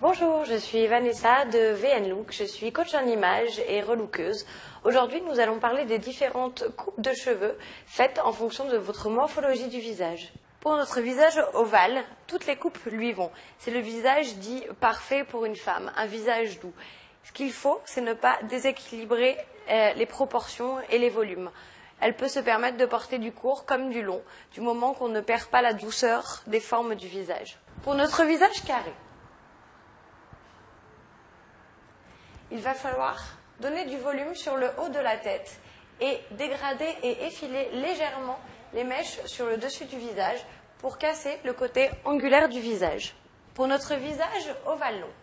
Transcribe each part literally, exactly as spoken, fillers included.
Bonjour, je suis Vanessa de V N Look, je suis coach en image et relookeuse. Aujourd'hui, nous allons parler des différentes coupes de cheveux faites en fonction de votre morphologie du visage. Pour notre visage ovale, toutes les coupes lui vont. C'est le visage dit parfait pour une femme, un visage doux. Ce qu'il faut, c'est ne pas déséquilibrer euh, les proportions et les volumes. Elle peut se permettre de porter du court comme du long, du moment qu'on ne perd pas la douceur des formes du visage. Pour notre visage carré, il va falloir donner du volume sur le haut de la tête et dégrader et effiler légèrement les mèches sur le dessus du visage pour casser le côté angulaire du visage. Pour notre visage ovale long,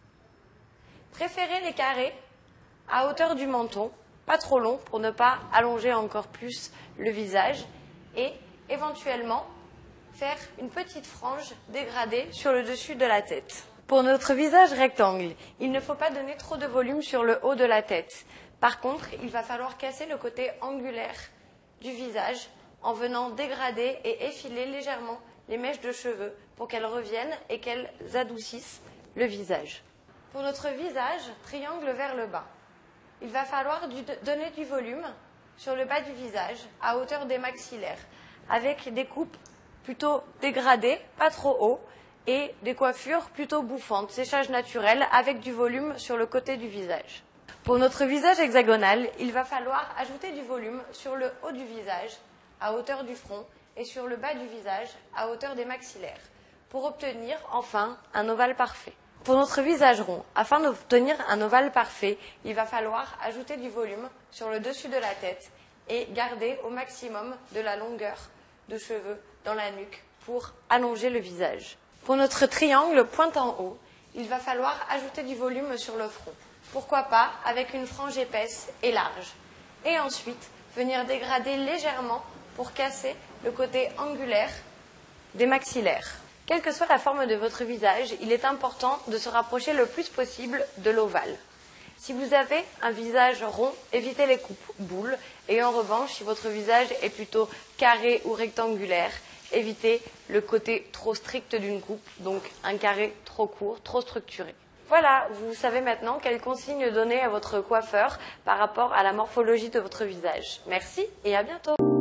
préférez les carrés à hauteur du menton, pas trop long pour ne pas allonger encore plus le visage et éventuellement faire une petite frange dégradée sur le dessus de la tête. Pour notre visage rectangle, il ne faut pas donner trop de volume sur le haut de la tête. Par contre, il va falloir casser le côté angulaire du visage en venant dégrader et effiler légèrement les mèches de cheveux pour qu'elles reviennent et qu'elles adoucissent le visage. Pour notre visage, triangle vers le bas, il va falloir du, donner du volume sur le bas du visage à hauteur des maxillaires avec des coupes plutôt dégradées, pas trop haut, et des coiffures plutôt bouffantes, séchage naturel avec du volume sur le côté du visage. Pour notre visage hexagonal, il va falloir ajouter du volume sur le haut du visage, à hauteur du front, et sur le bas du visage, à hauteur des maxillaires, pour obtenir enfin un ovale parfait. Pour notre visage rond, afin d'obtenir un ovale parfait, il va falloir ajouter du volume sur le dessus de la tête et garder au maximum de la longueur de cheveux dans la nuque pour allonger le visage. Pour notre triangle pointe en haut, il va falloir ajouter du volume sur le front. Pourquoi pas avec une frange épaisse et large. Et ensuite, venir dégrader légèrement pour casser le côté angulaire des maxillaires. Quelle que soit la forme de votre visage, il est important de se rapprocher le plus possible de l'ovale. Si vous avez un visage rond, évitez les coupes boules. Et en revanche, si votre visage est plutôt carré ou rectangulaire, évitez le côté trop strict d'une coupe, donc un carré trop court, trop structuré. Voilà, vous savez maintenant quelles consignes donner à votre coiffeur par rapport à la morphologie de votre visage. Merci et à bientôt.